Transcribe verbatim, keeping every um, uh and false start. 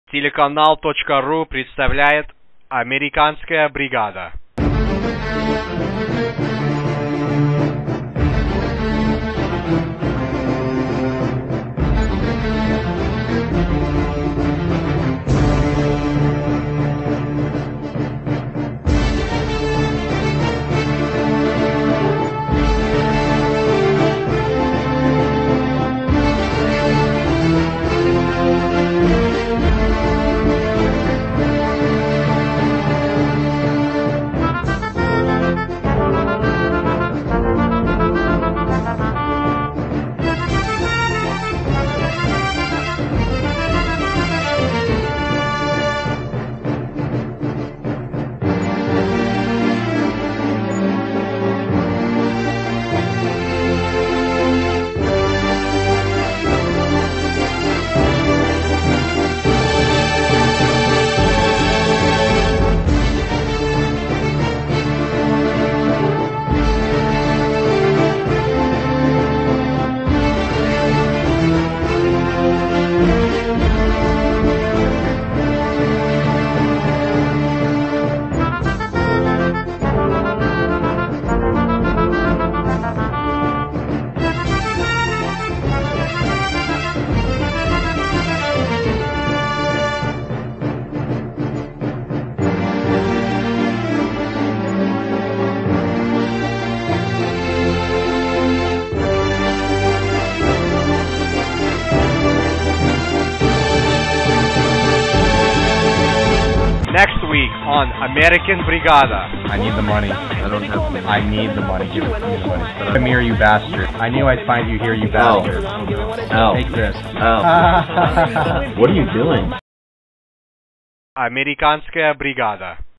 Телеканал точка ру представляет «Американская бригада». Next week on American Brigada. I need the money. I don't have the money. I need the money. Give it to me the money. Come here, you bastard. I knew I'd find you here, you bastard. Ow. Take this. Ow. What are you doing? Американская бригада.